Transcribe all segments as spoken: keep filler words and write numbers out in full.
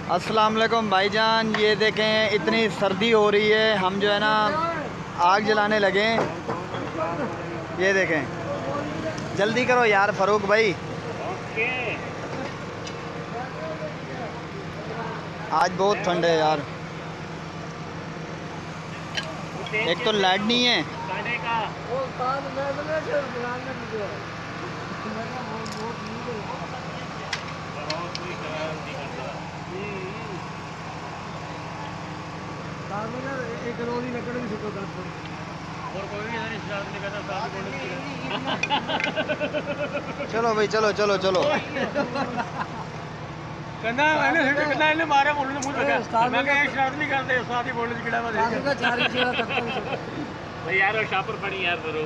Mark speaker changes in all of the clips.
Speaker 1: अस्सलाम वालेकुम भाईजान। ये देखें इतनी सर्दी हो रही है, हम जो है ना आग जलाने लगे। ये देखें, जल्दी करो यार फ़ारूक भाई।
Speaker 2: ओके।
Speaker 1: आज बहुत ठंड है यार, एक तो लाइट नहीं है।
Speaker 2: एक रोली लकड़ भी सुखो दस और कोई नहीं स्टार्ट नहीं करता साथ
Speaker 1: चलो भाई, चलो चलो चलो।
Speaker 2: कहना मैंने कहना इन्हें मारा बोलने मुझे लगा मैं कह स्टार्ट नहीं करते साथ ही बोलने कीड़ा में देखा चार चेहरा तक भाई यार और शापर पड़ी यार करो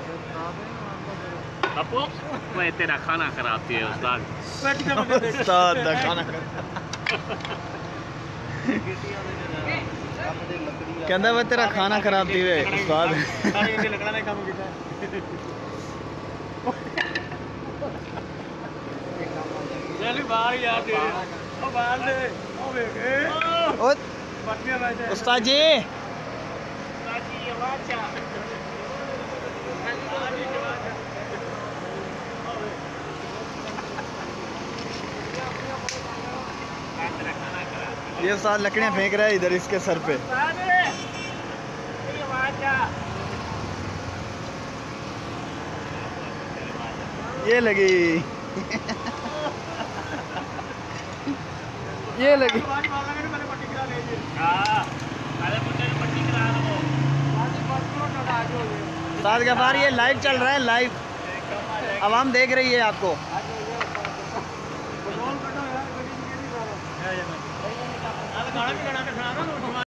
Speaker 2: अपो मैं तेरा खाना खराबती है उस्ताद
Speaker 1: उस्ताद दा खाना कहता वो तेरा खाना खराब थी वे उस्ताद।
Speaker 2: लकड़ा ने काम किया चल बाहर यार दे ओ बाहर दे ओ वेखे ओ पटनिया बैठे
Speaker 1: उस्ताद जी।
Speaker 2: उस्ताद जी ये वाचा
Speaker 1: ये उस्ताद लकड़ियाँ फेंक रहा है इधर इसके सर पे। ये लगी ये लगी उस्ताद के बाहर ये लाइव चल रहा है, लाइव आवाम देख रही है आपको।
Speaker 2: गाना भी गाना के सुना रहा हूँ।